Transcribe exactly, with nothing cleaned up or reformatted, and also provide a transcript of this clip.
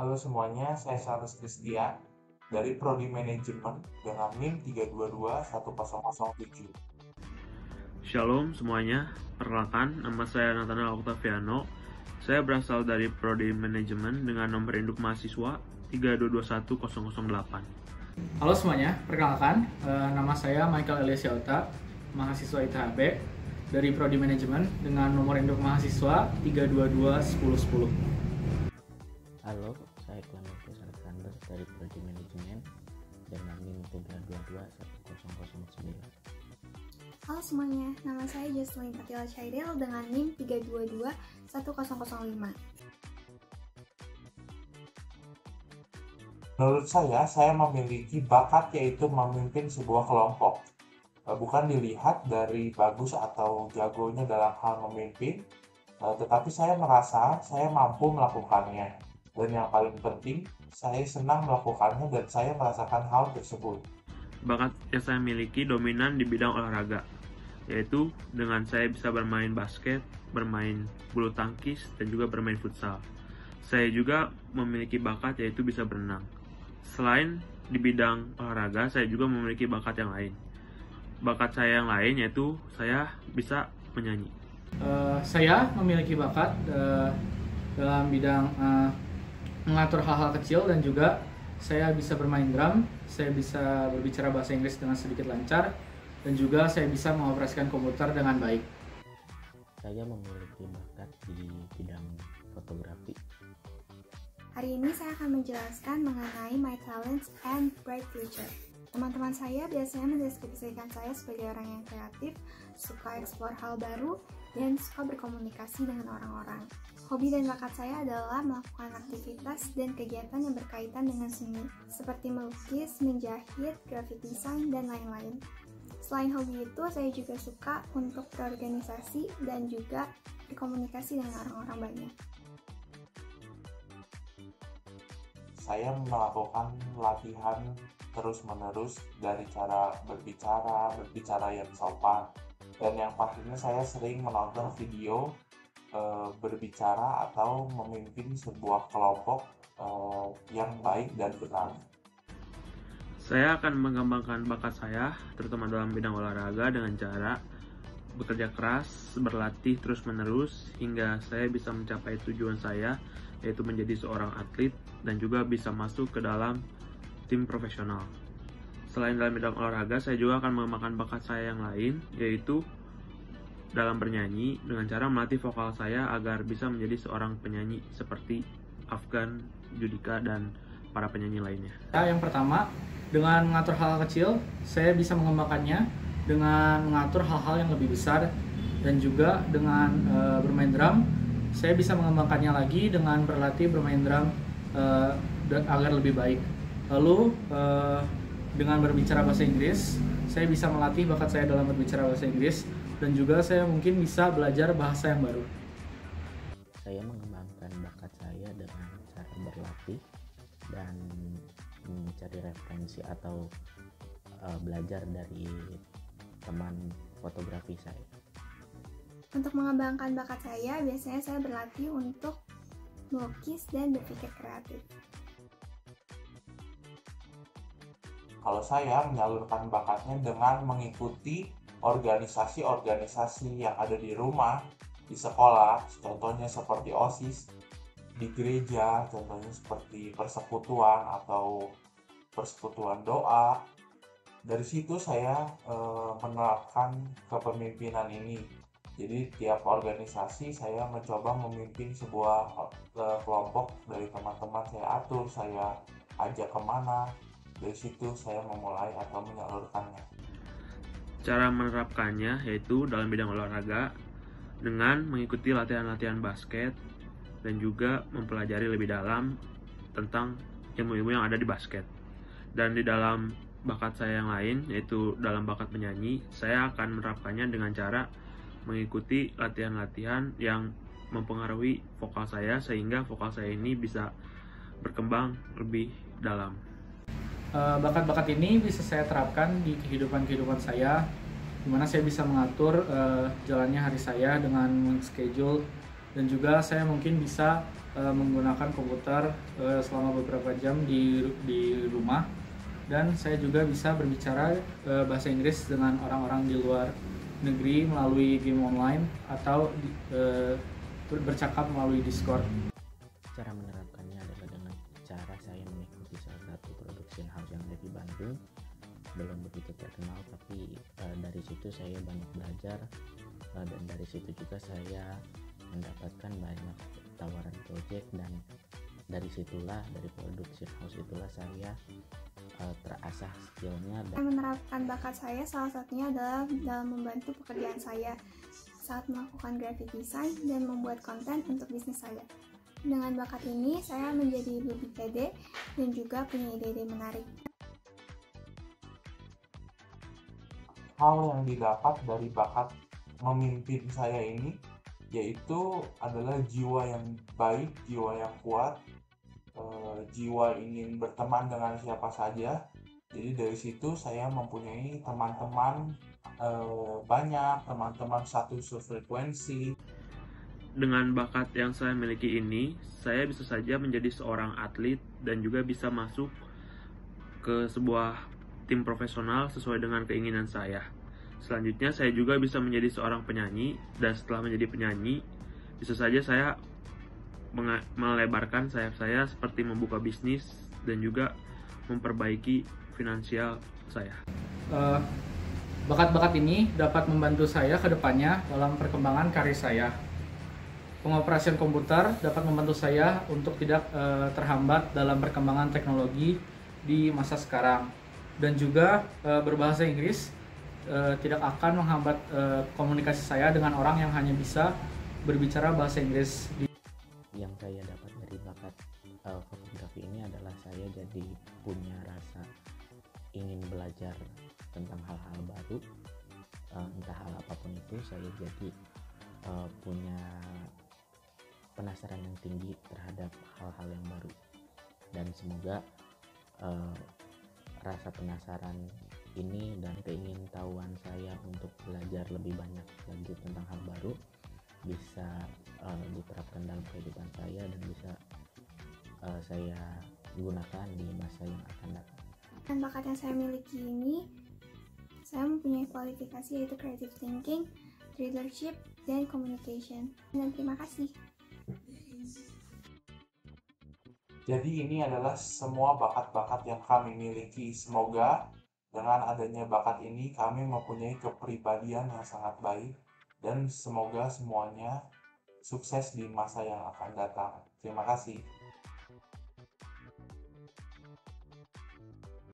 Halo semuanya, saya Charles Christian dari Prodi Manajemen dengan NIM tiga dua dua satu nol nol tujuh. Shalom semuanya, perkenalkan nama saya Nathanael Octaviano. Saya berasal dari Prodi Manajemen dengan nomor induk mahasiswa tiga dua dua satu nol nol delapan. Halo semuanya, perkenalkan uh, nama saya Michael Elias Yauta, mahasiswa I T H B dari Prodi Manajemen dengan nomor induk mahasiswa tiga dua dua satu nol satu nol. Halo, saya Clementus Alexander dari Prodi Manajemen dengan NIM tiga dua dua satu nol nol sembilan. Halo semuanya, nama saya Jocelyn Patila Chairil dengan NIM tiga dua dua satu nol nol lima. Menurut saya, saya memiliki bakat yaitu memimpin sebuah kelompok. Bukan dilihat dari bagus atau jagonya dalam hal memimpin, tetapi saya merasa saya mampu melakukannya. Dan yang paling penting, saya senang melakukannya dan saya merasakan hal tersebut. Bakat yang saya miliki dominan di bidang olahraga, yaitu dengan saya bisa bermain basket, bermain bulu tangkis, dan juga bermain futsal. Saya juga memiliki bakat yaitu bisa berenang. Selain di bidang olahraga, saya juga memiliki bakat yang lain. Bakat saya yang lain yaitu saya bisa menyanyi. Uh, saya memiliki bakat uh, dalam bidang uh, mengatur hal-hal kecil dan juga saya bisa bermain drum, saya bisa berbicara bahasa Inggris dengan sedikit lancar, dan juga saya bisa mengoperasikan komputer dengan baik. Saya memiliki bakat di bidang fotografi. Hari ini saya akan menjelaskan mengenai my talents and bright future. Teman-teman saya biasanya mendeskripsikan saya sebagai orang yang kreatif, suka eksplor hal baru, dan suka berkomunikasi dengan orang-orang. Hobi dan bakat saya adalah melakukan aktivitas dan kegiatan yang berkaitan dengan seni, seperti melukis, menjahit, graphic design, dan lain-lain. Selain hobi itu, saya juga suka untuk berorganisasi dan juga berkomunikasi dengan orang-orang banyak. Saya melakukan latihan terus-menerus dari cara berbicara, berbicara yang sopan. Dan yang pastinya saya sering menonton video e, berbicara atau memimpin sebuah kelompok e, yang baik dan benar. Saya akan mengembangkan bakat saya, terutama dalam bidang olahraga dengan cara bekerja keras, berlatih terus-menerus, hingga saya bisa mencapai tujuan saya, yaitu menjadi seorang atlet dan juga bisa masuk ke dalam tim profesional. Selain dalam bidang olahraga, saya juga akan mengembangkan bakat saya yang lain, yaitu dalam bernyanyi dengan cara melatih vokal saya agar bisa menjadi seorang penyanyi seperti Afgan, Judika, dan para penyanyi lainnya. Yang pertama, dengan mengatur hal-hal kecil, saya bisa mengembangkannya dengan mengatur hal-hal yang lebih besar, dan juga dengan e, bermain drum, saya bisa mengembangkannya lagi dengan berlatih bermain drum e, agar lebih baik. Lalu e, dengan berbicara bahasa Inggris, saya bisa melatih bakat saya dalam berbicara bahasa Inggris, dan juga saya mungkin bisa belajar bahasa yang baru. Saya mengembangkan bakat saya dengan cara berlatih dan mencari referensi atau uh, belajar dari teman fotografi saya. Untuk mengembangkan bakat saya, biasanya saya berlatih untuk melukis dan berpikir kreatif. Kalau saya menyalurkan bakatnya dengan mengikuti organisasi-organisasi yang ada di rumah, di sekolah, contohnya seperti OSIS, di gereja, contohnya seperti persekutuan atau persekutuan doa. Dari situ saya e, menerapkan kepemimpinan ini. Jadi tiap organisasi saya mencoba memimpin sebuah e, kelompok dari teman-teman saya atur, saya ajak kemana. Dari situ saya memulai atau menyalurkannya. Cara menerapkannya yaitu dalam bidang olahraga dengan mengikuti latihan-latihan basket dan juga mempelajari lebih dalam tentang ilmu-ilmu yang ada di basket. Dan di dalam bakat saya yang lain, yaitu dalam bakat menyanyi, saya akan menerapkannya dengan cara mengikuti latihan-latihan yang mempengaruhi vokal saya sehingga vokal saya ini bisa berkembang lebih dalam. Bakat-bakat ini bisa saya terapkan di kehidupan-kehidupan saya, di mana saya bisa mengatur uh, jalannya hari saya dengan schedule dan juga saya mungkin bisa uh, menggunakan komputer uh, selama beberapa jam di di rumah, dan saya juga bisa berbicara uh, bahasa Inggris dengan orang-orang di luar negeri melalui game online atau uh, bercakap melalui Discord. Cara menerapkannya adalah dengan cara saya mengikuti salah satu production house yang ada di Bandung. Belum begitu terkenal, tapi uh, dari situ saya banyak belajar, uh, dan dari situ juga saya mendapatkan banyak tawaran project, dan dari situlah, dari production house itulah saya uh, terasah skillnya. Dan menerapkan bakat saya salah satunya adalah dalam membantu pekerjaan saya saat melakukan graphic design dan membuat konten untuk bisnis saya. Dengan bakat ini, saya menjadi lebih pede dan juga punya ide-ide menarik. Hal yang didapat dari bakat memimpin saya ini yaitu adalah jiwa yang baik, jiwa yang kuat, eh, jiwa ingin berteman dengan siapa saja. Jadi dari situ saya mempunyai teman-teman eh, banyak, teman-teman satu sefrekuensi. Dengan bakat yang saya miliki ini, saya bisa saja menjadi seorang atlet dan juga bisa masuk ke sebuah tim profesional sesuai dengan keinginan saya. Selanjutnya, saya juga bisa menjadi seorang penyanyi, dan setelah menjadi penyanyi, bisa saja saya melebarkan sayap saya seperti membuka bisnis dan juga memperbaiki finansial saya. Uh, bakat-bakat ini dapat membantu saya ke depannya dalam perkembangan karir saya. Pengoperasian komputer dapat membantu saya untuk tidak uh, terhambat dalam perkembangan teknologi di masa sekarang, dan juga uh, berbahasa Inggris uh, tidak akan menghambat uh, komunikasi saya dengan orang yang hanya bisa berbicara bahasa Inggris. Yang saya dapat dari bakat uh, fotografi ini adalah saya jadi punya rasa ingin belajar tentang hal-hal baru, uh, entah hal apapun itu. Saya jadi uh, punya penasaran yang tinggi terhadap hal-hal yang baru, dan semoga uh, rasa penasaran ini dan keingintahuan saya untuk belajar lebih banyak lagi tentang hal baru bisa uh, diterapkan dalam kehidupan saya dan bisa uh, saya gunakan di masa yang akan datang. Dan bakat yang saya miliki ini, saya mempunyai kualifikasi yaitu creative thinking, leadership, dan communication. Dan terima kasih. Jadi ini adalah semua bakat-bakat yang kami miliki. Semoga dengan adanya bakat ini kami mempunyai kepribadian yang sangat baik, dan semoga semuanya sukses di masa yang akan datang. Terima kasih.